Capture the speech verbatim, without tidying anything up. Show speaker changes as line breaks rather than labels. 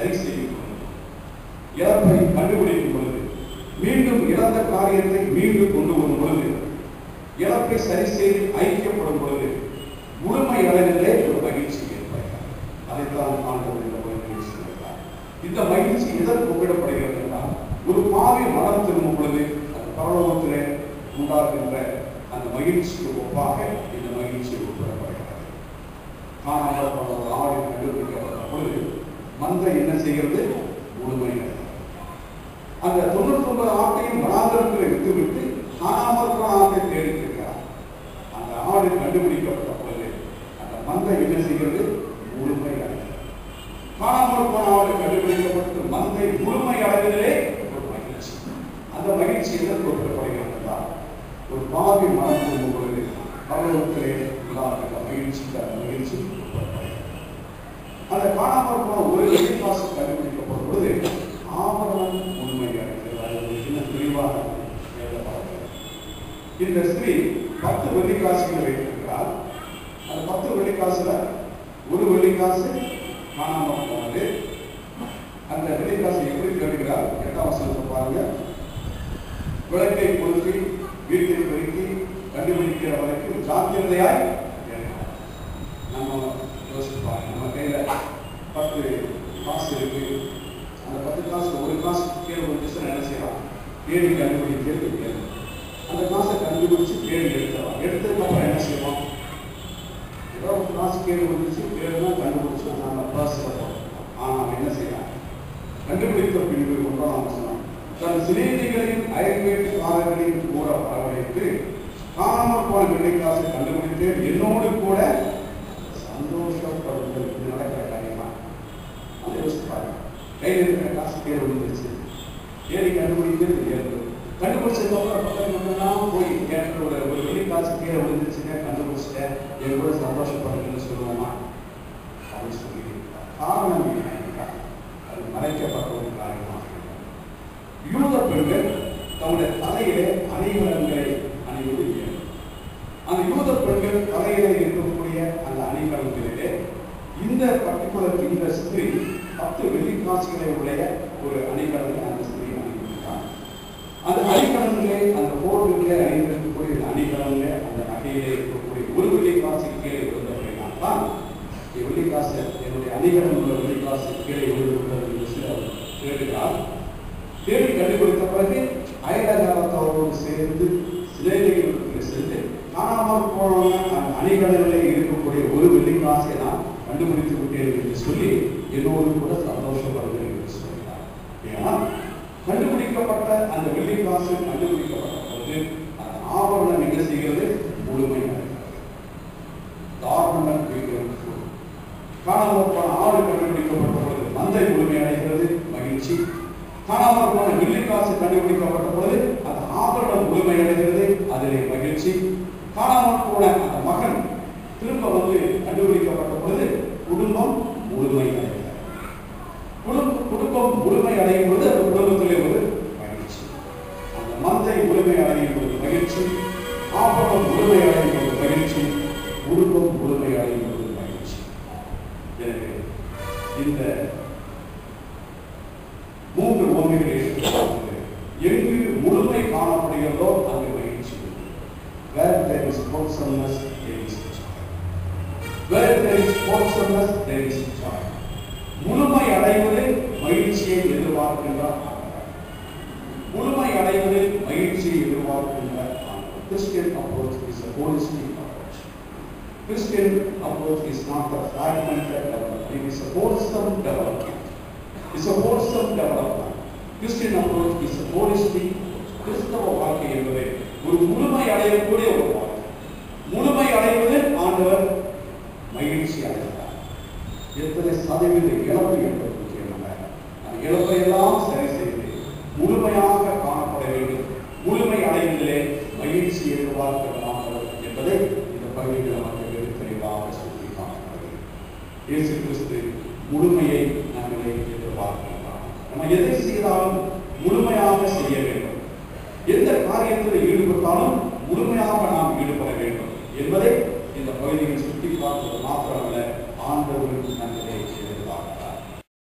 சரி செய்யும் பொழுது, இழப்பை கண்டுபிடிக்கும் பொழுது, மீண்டும் இழந்த காரியத்தை மீண்டும் கொண்டு வரும் பொழுது, இழப்பை சரி செய்து ஐக்கியப்படும் பொழுது முழுமை அளவிலே ஒரு மகிழ்ச்சி ஏற்படுகிறார். அதைத்தான் ஆண்டவர் இந்த உலகில் சொல்கிறார். இந்த மகிழ்ச்சி எதற்கு ஒப்பிடப்படுகிறது என்றால், ஒரு பாவி மனம் திரும்பும் பொழுது அந்த பரலோகத்திலே உண்டாகின்ற அந்த மகிழ்ச்சிக்கு ஒப்பாக இந்த மகிழ்ச்சி ஒப்பிடப்படுகிறது. காணாமல் போன ஒரு ஆடு கண்டுபிடிக்கப்பட்ட பொழுது மந்தை என்ன செய்கிறது? முழுமை. அந்த தொண்ணூத்தி ஒன்பது ஆட்டையும் வனாந்தரத்தில் விட்டுவிட்டு காணாமல் போன ஆட்டை தேடித்திருக்கிறார். அந்த ஆடு கண்டுபிடிக்கப்பட்ட பொழுது அந்த மந்தை என்ன செய்கிறது? முழுமை அடைகிறது. காணாமல் போன ஆடு கண்டுபிடிக்கப்பட்டு மந்தை முழுமை அடைவதிலே ஒரு மகிழ்ச்சி. அந்த மகிழ்ச்சி எதற்கு ஒப்பிடப்படுகிறது என்றால், ஒரு பாவி மனம் திரும்பும் பொழுது பரலோகத்திலே உண்டாகின்ற மகிழ்ச்சி மகிழ்ச்சி ஒப்பிடப்படுகிறது. அந்த காணாமல் போன ஒரு வெள்ளிக்காசு கண்டுபிடிக்கப்படும் பொழுது ஆபரணம் உண்மை அடைகிறது. இன்னும் தெளிவாக எழுதப்படுகிறது. இந்த ஸ்திரீ பத்து வெள்ளிக்காசுகளை வைத்திருக்கிறார். அந்த பத்து வெள்ளிக்காசுல ஒரு வெள்ளிக்காசு காணாமல் போனது. அந்த வெள்ளிக்காசு எப்படி தேடுகிறார்? எட்டாம் வசனத்தை பாருங்க. விளக்கை கொளுத்தி வீட்டில் பெருக்கி கண்டுபிடிக்கிற வரைக்கும் ஜாக்கிரதையாய் நம்ம யோசிப்பாங்க. நம்ம கையில பத்து காசு இருக்கு. அந்த பத்து காசு ஒரு காசு கீழே வந்துச்சுன்னா என்ன செய்யலாம்? தேடி கண்டுபிடிக்கிறது. அந்த காசை கண்டுபிடிச்சு தேடி எடுத்துடலாம். எடுத்ததுக்கு அப்புறம் என்ன செய்வோம்? ஏதோ ஒரு காசு கீழே வந்துச்சு, தேடினா கண்டுபிடிச்சோம், நம்ம பர்ஸில் போகிறோம். ஆனால் என்ன செய்யலாம்? கண்டுபிடித்த பின்பு ஒன்றாம் வசனம், தன் சிநேகிகளின் அயல்வீட்டுக்காரர்களின் கூட வரவழைத்து காணாமல் போன வெள்ளிக்காசை கண்டுபிடித்து என்னோடு கூட சந்தோஷப்படுங்கள். இது நடக்கிற காரியமா? அதை யோசிப்பாங்க. கையில் இருக்கிற காசு கீழே விழுந்துருச்சு, ஏறி கண்டுபிடிக்கிறது இயல்பு. கண்டுபிடிச்சதுக்கு அப்புறம் பக்கத்து மட்டும்தான் போய் கேட்ட ஒரு ஒரு வெளி காசு கீழே விழுந்துருச்சுங்க, கண்டுபிடிச்சிட்டேன், என் கூட சந்தோஷப்படுங்கன்னு சொல்லுவோமா? அப்படின்னு சொல்லி காரணம் என்ன? அது மறைக்கப்பட்ட ஒரு காரியமாக. யூத பெண்கள் தன்னுடைய தலையிலே அணிகலன்களை அணிவது இயல்பு. அந்த யூத பெண்கள் தலையிலே இருக்கக்கூடிய அந்த அணிகலன்களிலே இந்த பர்டிகுலர் இந்த ஸ்திரீ பத்து வெள்ளிக்காசுகளை உடைய ஒரு அணிகலனை அந்த ஸ்திரீ அணிந்திருக்கிறார். அந்த அணிகலனிலே அந்த போர்விலே அணிந்திருக்கக்கூடிய அணிகலனிலே அந்த நகையிலே இருக்கக்கூடிய ஒரு வெள்ளிக்காசு கீழே விழுந்தபடினால் தான் வெள்ளிக்காசு என்னுடைய அணிகலன் உள்ள வெள்ளிக்காசு கீழே விழுந்துவிட்டது என்று சிலர் தேடுகிறார். தேடி கண்டுபிடித்த பிறகு அயலகாரத்தவரோடு சேர்ந்து சிலைகளுக்கு சென்று காணாமல் போன அந்த அணிகலனிலே இருக்கக்கூடிய ஒரு வெள்ளிக்காசை நான் கண்டுபிடித்து விட்டேன் என்று சொல்லி என்னோடு கூட சந்தோஷப்படுகிறேன் என்று சொல்கிறார். ஏன்னா கண்டுபிடிக்கப்பட்ட அந்த வெள்ளிக்காசு கண்டுபிடிக்கப்பட்ட போது அந்த ஆபரணம் என்ன செய்கிறது? முழுமை ஆபரணம் காணாமல் போன ஆடு கண்டுபிடிக்கப்பட்ட பொழுது மந்தை முழுமை அடைகிறது, மகிழ்ச்சி. காணாமல் போன வெள்ளிக்காசு கண்டுபிடிக்கப்பட்ட பொழுது அந்த ஆபரணம் முழுமை அடைகிறது, அதிலே மகிழ்ச்சி. காணாமல் போன அந்த மகன் திரும்ப வந்து கண்டுபிடிக்கப்பட்ட பொழுது குடும்பம் முழுமை அடைகிறது. குடும்பம் முழுமை அடையும் பொழுது அந்த குடும்பத்திலே ஒரு மகிழ்ச்சி. அந்த மந்தை முழுமை அடையும் பொழுது மகிழ்ச்சி, ஆபரணம் முழுமை அடையும் பொழுது மகிழ்ச்சி, குடும்பம் முழுமை அடையும் பொழுது மகிழ்ச்சி. எனவே இந்த மூன்று ஓமைகளில் எங்கு முழுமை காணப்படுகிறதோ அங்கு மகிழ்ச்சி. Where there is wholesomeness, there is joy. Where there is wholesomeness, there is joy. முழுமை அடைவதில் மகிழ்ச்சியை எதிர்பார்க்கின்றார். முழுமை அடைவதில் மகிழ்ச்சியை எதிர்பார்க்கின்றார். Christian approach is a holistic approach. Christian approach is not a fragmented development. It is a wholesome development. It's a wholesome development. Christian approach is a holistic approach. கிறிஸ்தவ வாழ்க்கை என்பது ஒரு முழுமை அடையக்கூடிய ஒரு வாழ்க்கை. முழுமை அடைவதில் ஆண்டவர் மகிழ்ச்சி அடைகிறார். எத்தனை சதவீத இழப்பு என்பது முக்கியமல்ல. அந்த இழப்பை எல்லாம் சரி செய்து முழுமையாக காணப்பட வேண்டும். முழுமை அடைவதிலே மகிழ்ச்சி எதிர்பார்க்கலாம் என்பதை இந்த பகுதியில் நமக்கு வெகு தெளிவாக சொல்லி காணப்படுகிறது. இயேசு கிறிஸ்து முழுமையை நம்மளை எதிர்பார்க்கலாம். நம்ம எதை செய்தாலும் முழுமையாக செய்ய வேண்டும். எந்த காரியத்தில் ஈடுபட்டாலும் முழுமையாக நாம் ஈடுபட வேண்டும் என்பதை இந்த பகுதியில் சுட்டி பார்ப்பது மாத்திரமல்ல, ஆண்டவருக்கு நன்றி